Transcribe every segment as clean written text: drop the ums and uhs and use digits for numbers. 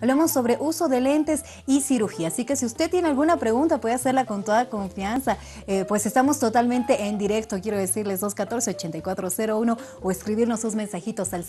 Hablamos sobre uso de lentes y cirugía. Así que si usted tiene alguna pregunta, puede hacerla con toda confianza. Pues estamos totalmente en directo, quiero decirles, 214-8401 o escribirnos sus mensajitos al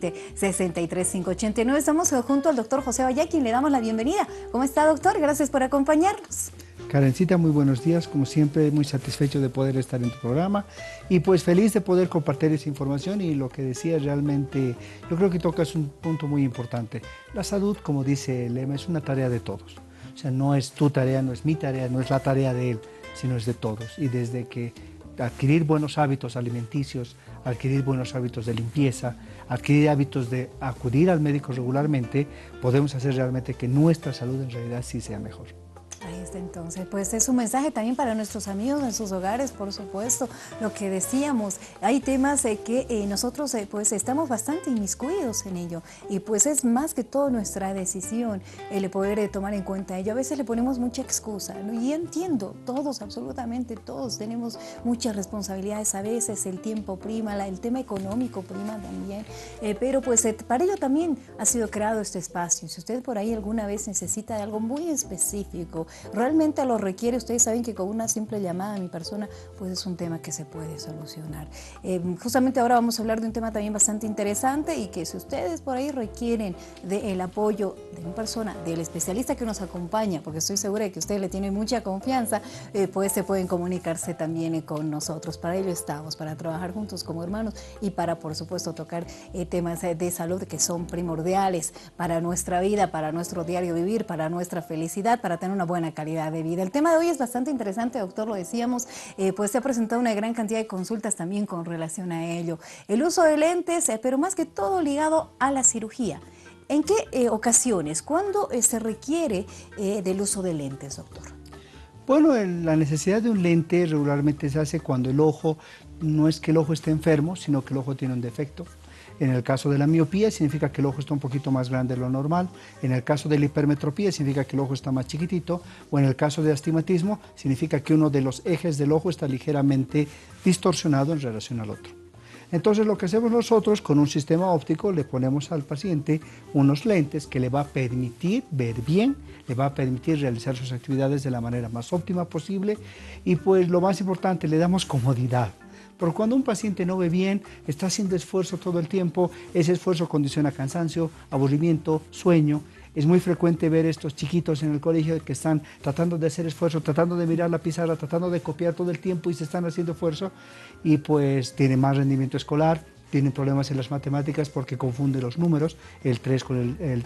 720-63589. Estamos junto al doctor José Vallá, quien le damos la bienvenida. ¿Cómo está, doctor? Gracias por acompañarnos. Karencita, muy buenos días, como siempre muy satisfecho de poder estar en tu programa y pues feliz de poder compartir esa información. Y lo que decía realmente, yo creo que tocas un punto muy importante. La salud, como dice el lema, es una tarea de todos. O sea, no es tu tarea, no es mi tarea, no es la tarea de él, sino es de todos. Y desde que adquirir buenos hábitos alimenticios, adquirir buenos hábitos de limpieza, adquirir hábitos de acudir al médico regularmente, podemos hacer realmente que nuestra salud en realidad sí sea mejor. Ahí está, entonces, pues es un mensaje también para nuestros amigos en sus hogares, por supuesto. Lo que decíamos, hay temas que nosotros pues estamos bastante inmiscuidos en ello, y pues es más que todo nuestra decisión el poder tomar en cuenta ello. A veces le ponemos mucha excusa, ¿no? Y entiendo, todos, absolutamente todos tenemos muchas responsabilidades, a veces el tiempo prima, el tema económico prima también, pero pues para ello también ha sido creado este espacio. Si usted por ahí alguna vez necesita de algo muy específico, realmente lo requiere, ustedes saben que con una simple llamada a mi persona, pues es un tema que se puede solucionar. Justamente ahora vamos a hablar de un tema también bastante interesante, y que si ustedes por ahí requieren del apoyo de una persona, del especialista que nos acompaña, porque estoy segura de que ustedes le tienen mucha confianza, pues se pueden comunicarse también con nosotros. Para ello estamos, para trabajar juntos como hermanos y para, por supuesto, tocar temas de salud que son primordiales para nuestra vida, para nuestro diario vivir, para nuestra felicidad, para tener una buena calidad de vida. El tema de hoy es bastante interesante, doctor, lo decíamos, pues se ha presentado una gran cantidad de consultas también con relación a ello. El uso de lentes, pero más que todo ligado a la cirugía. ¿En qué ocasiones? ¿Cuándo se requiere del uso de lentes, doctor? Bueno, la necesidad de un lente regularmente se hace cuando el ojo, no es que el ojo esté enfermo, sino que el ojo tiene un defecto. En el caso de la miopía significa que el ojo está un poquito más grande de lo normal. En el caso de la hipermetropía significa que el ojo está más chiquitito. O en el caso de astigmatismo significa que uno de los ejes del ojo está ligeramente distorsionado en relación al otro. Entonces lo que hacemos nosotros con un sistema óptico, le ponemos al paciente unos lentes que le va a permitir ver bien, le va a permitir realizar sus actividades de la manera más óptima posible, y pues lo más importante, le damos comodidad. Porque cuando un paciente no ve bien, está haciendo esfuerzo todo el tiempo, ese esfuerzo condiciona cansancio, aburrimiento, sueño. Es muy frecuente ver estos chiquitos en el colegio que están tratando de hacer esfuerzo, tratando de mirar la pizarra, tratando de copiar todo el tiempo y se están haciendo esfuerzo, y pues tienen más rendimiento escolar, tienen problemas en las matemáticas porque confunden los números, el 3 con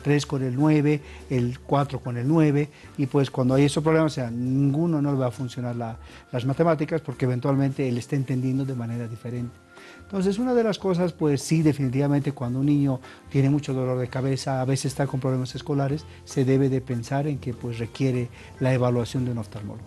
el 9, el 4 con el 9, y pues cuando hay esos problemas, o sea, ninguno no le va a funcionar las matemáticas, porque eventualmente él está entendiendo de manera diferente. Entonces, una de las cosas, pues sí, definitivamente cuando un niño tiene mucho dolor de cabeza, a veces está con problemas escolares, se debe de pensar en que pues requiere la evaluación de un oftalmólogo.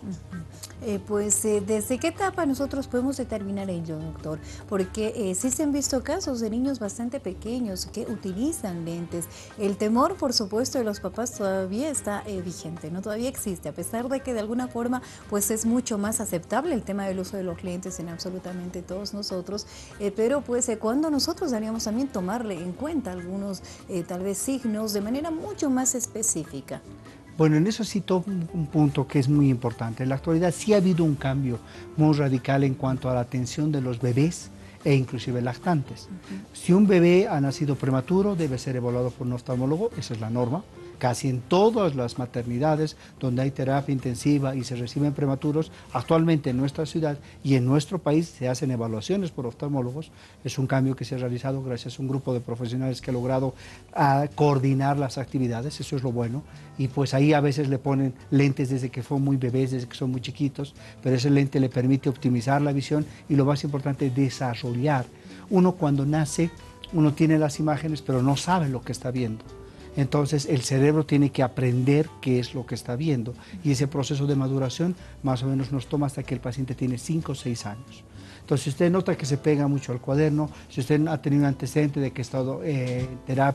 ¿Desde qué etapa nosotros podemos determinar ello, doctor? Porque sí se han visto casos de niños bastante pequeños que utilizan lentes. El temor, por supuesto, de los papás todavía está vigente, ¿no? Todavía existe, a pesar de que de alguna forma pues es mucho más aceptable el tema del uso de los lentes en absolutamente todos nosotros, pero pues cuando nosotros deberíamos también tomarle en cuenta algunos tal vez signos de manera mucho más específica. Bueno, en eso sí toco un punto que es muy importante. En la actualidad sí ha habido un cambio muy radical en cuanto a la atención de los bebés e inclusive lactantes. Si un bebé ha nacido prematuro, debe ser evaluado por un oftalmólogo, esa es la norma. Casi en todas las maternidades donde hay terapia intensiva y se reciben prematuros, actualmente en nuestra ciudad y en nuestro país se hacen evaluaciones por oftalmólogos. Es un cambio que se ha realizado gracias a un grupo de profesionales que ha logrado coordinar las actividades, eso es lo bueno. Y pues ahí a veces le ponen lentes desde que son muy bebés, desde que son muy chiquitos, pero ese lente le permite optimizar la visión y lo más importante, desarrollar. Uno cuando nace, uno tiene las imágenes, pero no sabe lo que está viendo. Entonces el cerebro tiene que aprender qué es lo que está viendo, y ese proceso de maduración más o menos nos toma hasta que el paciente tiene 5 o 6 años. Entonces, si usted nota que se pega mucho al cuaderno, si usted ha tenido un antecedente de que ha estado en terapia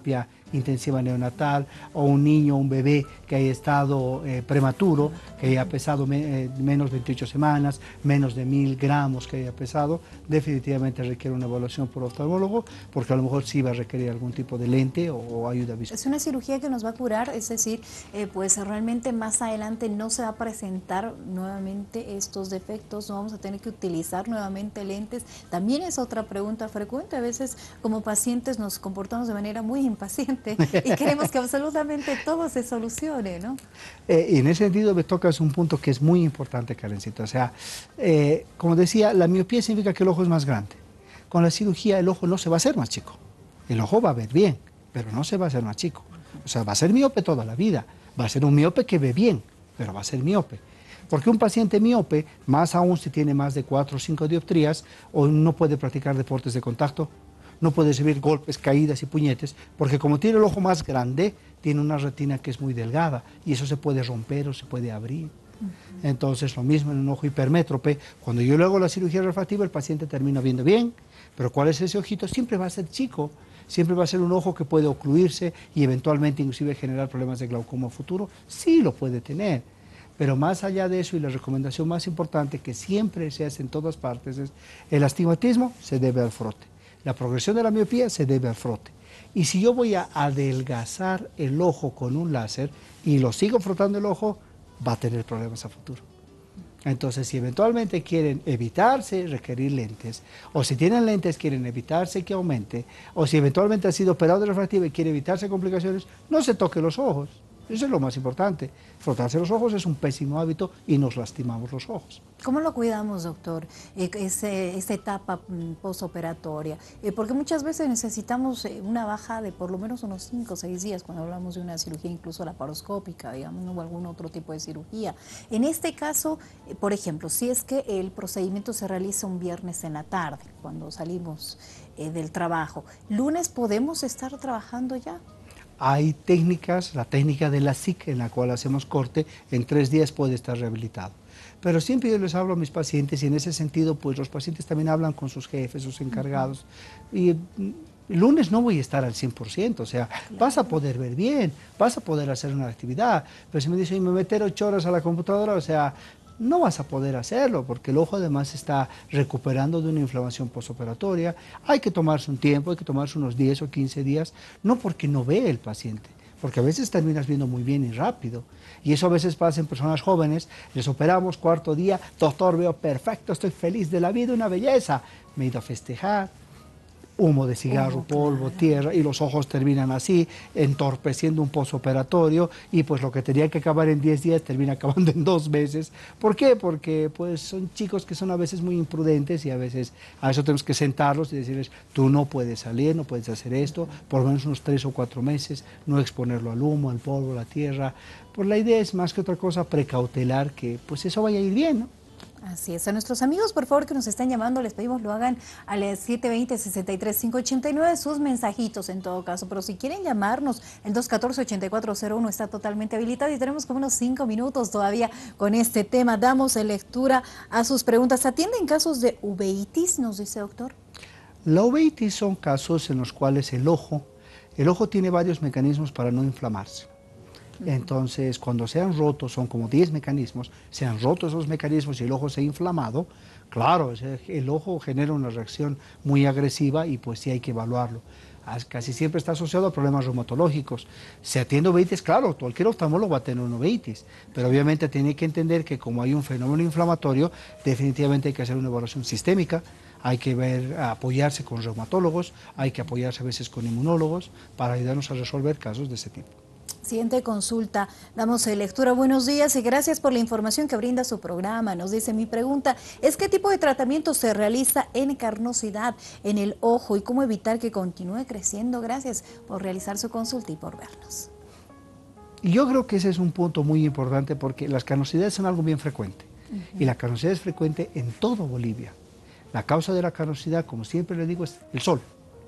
intensiva neonatal, o un niño, un bebé que haya estado prematuro, que haya pesado menos de 28 semanas, menos de 1000 gramos que haya pesado, definitivamente requiere una evaluación por oftalmólogo, porque a lo mejor sí va a requerir algún tipo de lente o ayuda visual. Es una cirugía que nos va a curar, es decir, pues realmente más adelante no se va a presentar nuevamente estos defectos, no vamos a tener que utilizar nuevamente lentes. También es otra pregunta frecuente, a veces como pacientes nos comportamos de manera muy impaciente y queremos que absolutamente todo se solucione, ¿no? Y en ese sentido me tocas un punto que es muy importante, Karencita. O sea, como decía, la miopía significa que el ojo es más grande. Con la cirugía el ojo no se va a hacer más chico. El ojo va a ver bien, pero no se va a hacer más chico. O sea, va a ser miope toda la vida. Va a ser un miope que ve bien, pero va a ser miope. Porque un paciente miope, más aún si tiene más de 4 o 5 dioptrías, o no puede practicar deportes de contacto, no puede recibir golpes, caídas y puñetes, porque como tiene el ojo más grande, tiene una retina que es muy delgada, y eso se puede romper o se puede abrir. Entonces, lo mismo en un ojo hipermétrope, cuando yo le hago la cirugía refractiva, el paciente termina viendo bien, pero ¿cuál es ese ojito? Siempre va a ser chico, siempre va a ser un ojo que puede ocluirse y eventualmente inclusive generar problemas de glaucoma futuro. Sí lo puede tener, pero más allá de eso, y la recomendación más importante que siempre se hace en todas partes es: el astigmatismo se debe al frote, la progresión de la miopía se debe al frote. Y si yo voy a adelgazar el ojo con un láser y lo sigo frotando el ojo, va a tener problemas a futuro. Entonces, si eventualmente quieren evitarse requerir lentes, o si tienen lentes quieren evitarse que aumente, o si eventualmente ha sido operado de refractiva y quiere evitarse complicaciones, no se toque los ojos. Eso es lo más importante. Frotarse los ojos es un pésimo hábito y nos lastimamos los ojos. ¿Cómo lo cuidamos, doctor, esa etapa postoperatoria? Porque muchas veces necesitamos una baja de por lo menos unos 5 o 6 días cuando hablamos de una cirugía incluso laparoscópica, digamos, o algún otro tipo de cirugía. En este caso, por ejemplo, si es que el procedimiento se realiza un viernes en la tarde, cuando salimos del trabajo, ¿lunes podemos estar trabajando ya? Hay técnicas, la técnica de la SIC, en la cual hacemos corte, en 3 días puede estar rehabilitado. Pero siempre yo les hablo a mis pacientes, y en ese sentido, pues los pacientes también hablan con sus jefes, sus encargados. Y el lunes no voy a estar al 100%, o sea, claro, vas a poder ver bien, vas a poder hacer una actividad. Pero si me dicen, me meter 8 horas a la computadora, o sea, no vas a poder hacerlo, porque el ojo además está recuperando de una inflamación postoperatoria. Hay que tomarse un tiempo, hay que tomarse unos 10 o 15 días, no porque no ve el paciente, porque a veces terminas viendo muy bien y rápido. Y eso a veces pasa en personas jóvenes, les operamos, 4.º día, doctor, veo perfecto, estoy feliz de la vida, una belleza. Me he ido a festejar, humo de cigarro, polvo, claro, tierra, y los ojos terminan así, entorpeciendo un postoperatorio, y pues lo que tenía que acabar en 10 días termina acabando en 2 meses. ¿Por qué? Porque pues son chicos que son a veces muy imprudentes, y a veces a eso tenemos que sentarlos y decirles: tú no puedes salir, no puedes hacer esto, por lo menos unos 3 o 4 meses, no exponerlo al humo, al polvo, a la tierra. Pues la idea es más que otra cosa precautelar que pues eso vaya a ir bien, ¿no? Así es. A nuestros amigos, por favor, que nos están llamando, les pedimos lo hagan al 720-63-589, sus mensajitos en todo caso. Pero si quieren llamarnos, el 214-8401 está totalmente habilitado y tenemos como unos 5 minutos todavía con este tema. Damos lectura a sus preguntas. ¿Atienden casos de uveitis, nos dice doctor? La uveitis son casos en los cuales el ojo tiene varios mecanismos para no inflamarse. Entonces, cuando se han roto, son como 10 mecanismos, se han roto esos mecanismos y el ojo se ha inflamado, claro, el ojo genera una reacción muy agresiva y pues sí hay que evaluarlo. Casi siempre está asociado a problemas reumatológicos. Si atiende uveitis, claro, cualquier oftalmólogo va a tener una uveitis, pero obviamente tiene que entender que como hay un fenómeno inflamatorio, definitivamente hay que hacer una evaluación sistémica, hay que apoyarse con reumatólogos, hay que apoyarse a veces con inmunólogos para ayudarnos a resolver casos de ese tipo. Siguiente consulta, damos lectura. Buenos días y gracias por la información que brinda su programa. Nos dice: mi pregunta es ¿qué tipo de tratamiento se realiza en carnosidad en el ojo y cómo evitar que continúe creciendo? Gracias por realizar su consulta y por vernos. Yo creo que ese es un punto muy importante porque las carnosidades son algo bien frecuente y la carnosidad es frecuente en todo Bolivia. La causa de la carnosidad, como siempre le digo, es el sol.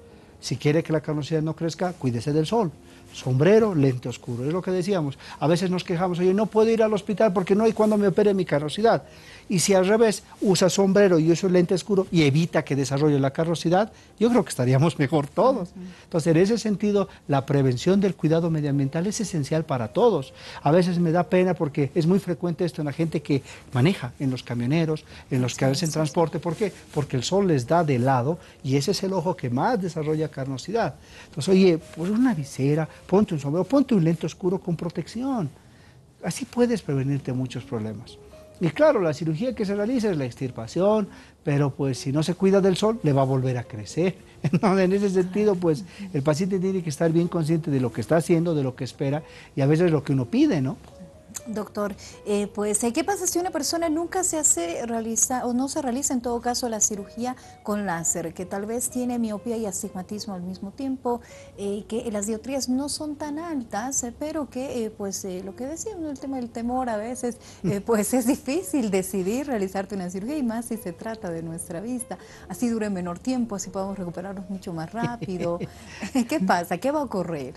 Si quiere que la carnosidad no crezca, cuídese del sol. Sombrero, lente oscuro, es lo que decíamos. A veces nos quejamos, oye, no puedo ir al hospital porque no hay cuando me opere mi carnosidad. Y si al revés, usa sombrero y usa lente oscuro y evita que desarrolle la carnosidad, yo creo que estaríamos mejor todos. Entonces, en ese sentido, la prevención del cuidado medioambiental es esencial para todos. A veces me da pena porque es muy frecuente esto en la gente que maneja, en los camioneros, en los que hacen transporte. ¿Por qué? Porque el sol les da de lado y ese es el ojo que más desarrolla carnosidad. Entonces, oye, pues una visera, ponte un sombrero, ponte un lente oscuro con protección. Así puedes prevenirte muchos problemas. Y claro, la cirugía que se realiza es la extirpación, pero pues si no se cuida del sol, le va a volver a crecer. Entonces, en ese sentido, pues el paciente tiene que estar bien consciente de lo que está haciendo, de lo que espera y a veces lo que uno pide, ¿no? Doctor, ¿qué pasa si una persona nunca realiza o no se realiza en todo caso la cirugía con láser, que tal vez tiene miopía y astigmatismo al mismo tiempo, que las dioptrías no son tan altas, pero que lo que decíamos, el tema del temor a veces, pues es difícil decidir realizarte una cirugía y más si se trata de nuestra vista, así dure menor tiempo, así podemos recuperarnos mucho más rápido? ¿Qué pasa? ¿Qué va a ocurrir?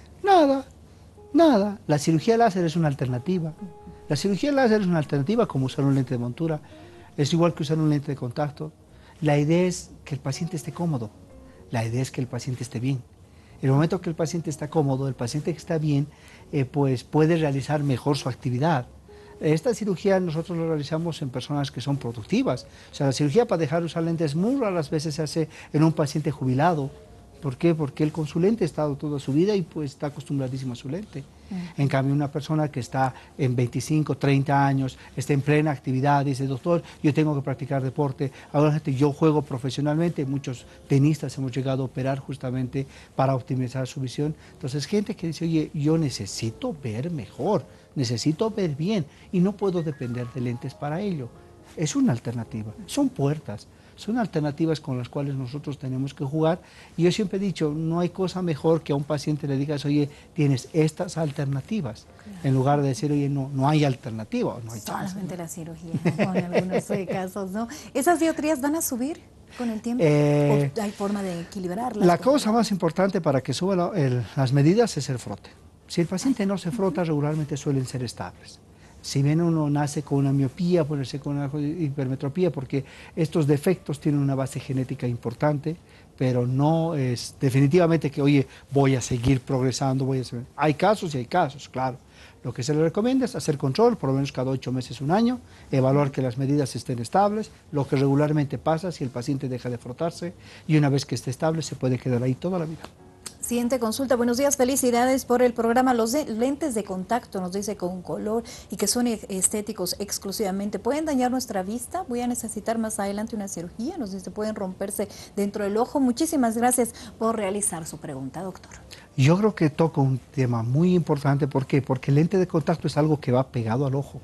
Nada, la cirugía láser es una alternativa. La cirugía láser es una alternativa como usar un lente de montura. Es igual que usar un lente de contacto. La idea es que el paciente esté cómodo. La idea es que el paciente esté bien. En el momento que el paciente está cómodo, el paciente que está bien, pues puede realizar mejor su actividad. Esta cirugía nosotros la realizamos en personas que son productivas. O sea, la cirugía para dejar de usar lentes muy raras veces se hace en un paciente jubilado. ¿Por qué? Porque él con su lente ha estado toda su vida y pues está acostumbradísimo a su lente. En cambio, una persona que está en 25, 30 años, está en plena actividad, dice, doctor, yo tengo que practicar deporte, ahora yo juego profesionalmente, muchos tenistas hemos llegado a operar justamente para optimizar su visión. Entonces, gente que dice, oye, yo necesito ver mejor, necesito ver bien y no puedo depender de lentes para ello. Es una alternativa, son puertas. Son alternativas con las cuales nosotros tenemos que jugar y yo siempre he dicho, no hay cosa mejor que a un paciente le digas, oye, tienes estas alternativas, claro, en lugar de decir, oye, no hay alternativa, no hay chance. Solamente la cirugía, ¿no? En algunos casos, ¿no? ¿Esas dioptrías van a subir con el tiempo? ¿O hay forma de equilibrarlas? La cosa más importante para que suban las medidas es el frote. Si el paciente no se frota, regularmente suelen ser estables. Si bien uno nace con una miopía, ponerse con una hipermetropía, porque estos defectos tienen una base genética importante, pero no es definitivamente que, oye, voy a seguir progresando, Hay casos y hay casos, claro. Lo que se le recomienda es hacer control, por lo menos cada 8 meses, un año, evaluar que las medidas estén estables, lo que regularmente pasa si el paciente deja de frotarse, y una vez que esté estable se puede quedar ahí toda la vida. Siguiente consulta. Buenos días, felicidades por el programa. Los lentes de contacto, nos dice, con color y que son estéticos exclusivamente, ¿pueden dañar nuestra vista? Voy a necesitar más adelante una cirugía, nos dice, pueden romperse dentro del ojo. Muchísimas gracias por realizar su pregunta, doctor. Yo creo que toca un tema muy importante. ¿Por qué? Porque el lente de contacto es algo que va pegado al ojo.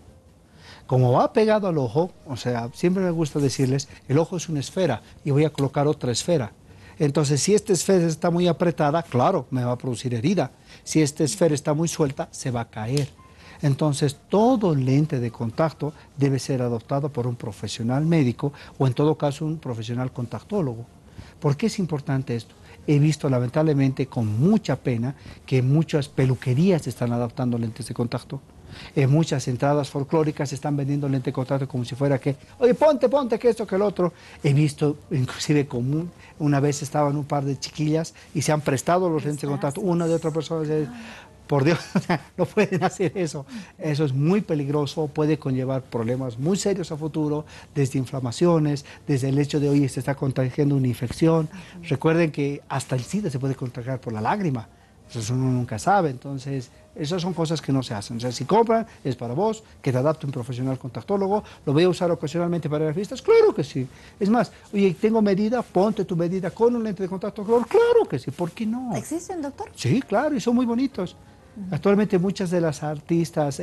Como va pegado al ojo, o sea, siempre me gusta decirles, el ojo es una esfera y voy a colocar otra esfera. Entonces, si esta esfera está muy apretada, claro, me va a producir herida. Si esta esfera está muy suelta, se va a caer. Entonces, todo lente de contacto debe ser adoptado por un profesional médico o, en todo caso, un profesional contactólogo. ¿Por qué es importante esto? He visto, lamentablemente, con mucha pena, que muchas peluquerías están adoptando lentes de contacto. En muchas entradas folclóricas están vendiendo lente de contacto como si fuera que, oye, ponte, que esto, que el otro. He visto, inclusive, una vez estaban un par de chiquillas y se han prestado los lentes de contacto, una de otra persona. Por Dios, no pueden hacer eso. Eso es muy peligroso, puede conllevar problemas muy serios a futuro, desde inflamaciones, desde el hecho de, oye, se está contagiando una infección. Recuerden que hasta el SIDA se puede contagiar por la lágrima. Eso uno nunca sabe, entonces esas son cosas que no se hacen. O sea, si compran, es para vos, que te adapte un profesional contactólogo. ¿Lo voy a usar ocasionalmente para las vistas? Claro que sí. Es más, oye, tengo medida, ponte tu medida con un lente de contacto. Claro que sí, ¿por qué no? ¿Existen, doctor? Sí, claro, y son muy bonitos. Actualmente muchas de las artistas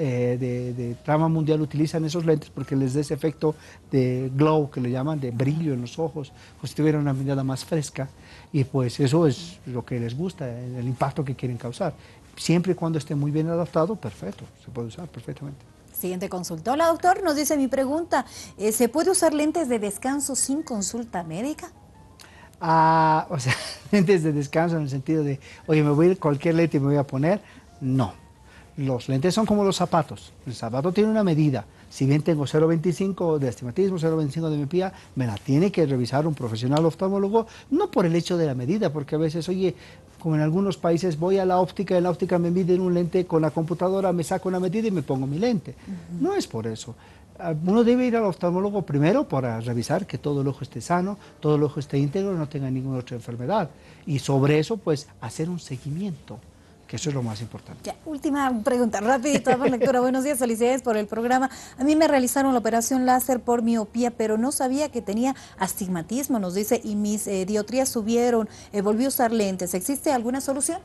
de trama mundial utilizan esos lentes porque les da ese efecto de glow, que le llaman, de brillo en los ojos, pues si tuvieran una mirada más fresca, y pues eso es lo que les gusta, el impacto que quieren causar. Siempre y cuando esté muy bien adaptado, perfecto, se puede usar perfectamente. Siguiente consulta. Hola, doctor, nos dice mi pregunta, ¿se puede usar lentes de descanso sin consulta médica? O sea, lentes de descanso en el sentido de, oye, me voy a ir cualquier lente y me voy a poner. No. Los lentes son como los zapatos. El zapato tiene una medida. Si bien tengo 0,25 de astigmatismo, 0,25 de miopía, me la tiene que revisar un profesional oftalmólogo, no por el hecho de la medida, porque a veces, oye, como en algunos países voy a la óptica, en la óptica me miden un lente con la computadora, me saco una medida y me pongo mi lente. No es por eso. Uno debe ir al oftalmólogo primero para revisar que todo el ojo esté sano, todo el ojo esté íntegro, no tenga ninguna otra enfermedad. Y sobre eso, pues, hacer un seguimiento, que eso es lo más importante. Ya, última pregunta, rapidito, por lectura. Buenos días, felicidades por el programa. A mí me realizaron la operación láser por miopía, pero no sabía que tenía astigmatismo, nos dice, y mis dioptrías subieron, volví a usar lentes. ¿Existe alguna solución?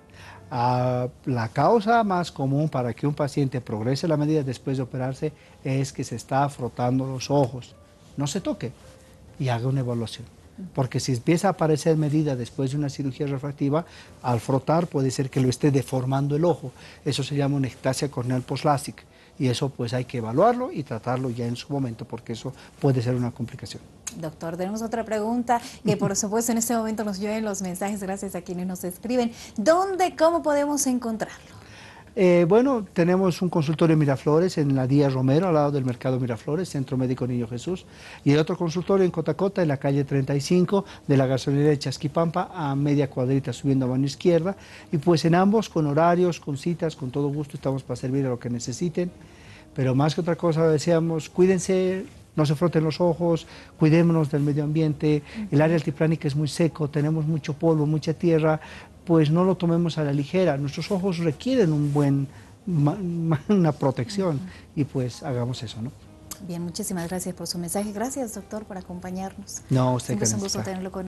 La causa más común para que un paciente progrese la medida después de operarse es que se está frotando los ojos. No se toque y haga una evaluación. Porque si empieza a aparecer medida después de una cirugía refractiva, al frotar puede ser que lo esté deformando el ojo. Eso se llama una ectasia corneal postlásica. Y eso pues hay que evaluarlo y tratarlo ya en su momento, porque eso puede ser una complicación. Doctor, tenemos otra pregunta que por supuesto en este momento nos llueven los mensajes gracias a quienes nos escriben. ¿Dónde, cómo podemos encontrarlo? Bueno, tenemos un consultorio en Miraflores, en la Díaz Romero, al lado del Mercado Miraflores, Centro Médico Niño Jesús, y el otro consultorio en Cotacota, en la calle 35 de la gasolinera de Chasquipampa, a media cuadrita subiendo a mano izquierda, y pues en ambos, con horarios, con citas, con todo gusto, estamos para servir a lo que necesiten, pero más que otra cosa decíamos, cuídense, no se froten los ojos, cuidémonos del medio ambiente, el área altiplánica es muy seco, tenemos mucho polvo, mucha tierra, pues no lo tomemos a la ligera, nuestros ojos requieren una protección y pues hagamos eso, ¿no? Bien, muchísimas gracias por su mensaje, gracias doctor por acompañarnos. No, usted Siempre que es un gusto necesita. tenerlo con nosotros.